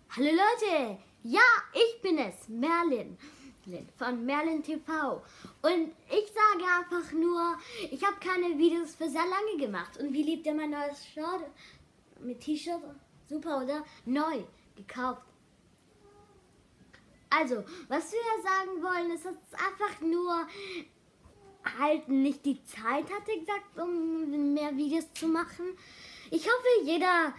Hallo Leute, ja, ich bin es, Merlin von Merlin TV. Und ich sage einfach nur, ich habe keine Videos für sehr lange gemacht. Und wie liebt ihr mein neues Shirt? Mit T-Shirt? Super, oder? Neu, gekauft. Also, was wir sagen wollen, ist, dass es einfach nur halt nicht die Zeit hatte, gesagt, um mehr Videos zu machen. Ich hoffe, jeder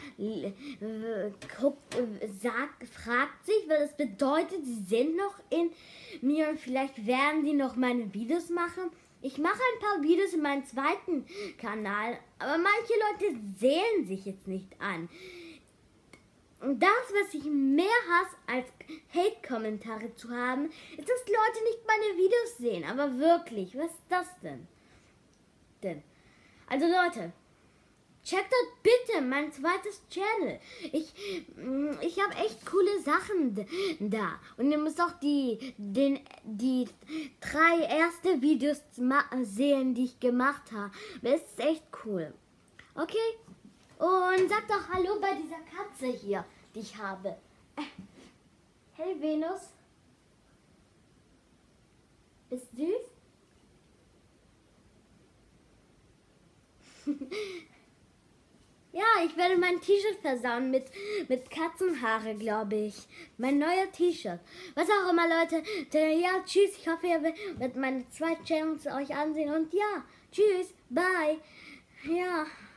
fragt sich, weil das bedeutet, sie sind noch in mir und vielleicht werden sie noch meine Videos machen. Ich mache ein paar Videos in meinem zweiten Kanal, aber manche Leute sehen sich jetzt nicht an. Und das, was ich mehr hasse, als Hate-Kommentare zu haben, ist, dass Leute nicht meine Videos sehen. Aber wirklich, was ist das denn? Also Leute, checkt dort bitte mein zweites Channel. Ich habe echt coole Sachen da. Und ihr müsst auch die 3 erste Videos sehen, die ich gemacht habe. Das ist echt cool. Okay? Und sag doch Hallo bei dieser Katze hier, die ich habe. Hey Venus. Ist süß? Ja, ich werde mein T-Shirt versauen mit Katzenhaare, glaube ich. Mein neuer T-Shirt. Was auch immer, Leute. Ja, tschüss. Ich hoffe, ihr werdet meine 2 Channels euch ansehen. Und ja, tschüss. Bye. Ja.